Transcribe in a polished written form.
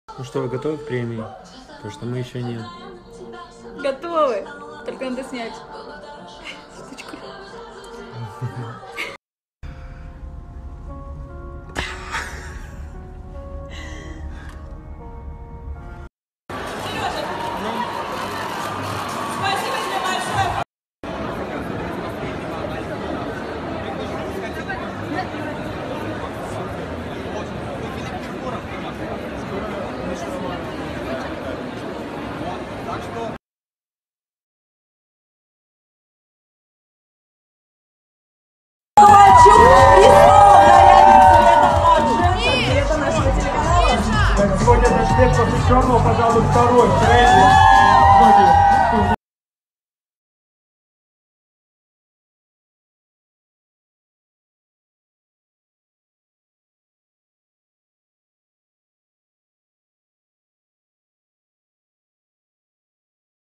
Ну что, вы готовы к премии? Потому что мы еще нет. Готовы. Только надо снять штучку. Сегодня наш лет посвященного, пожалуй, второй тренинг.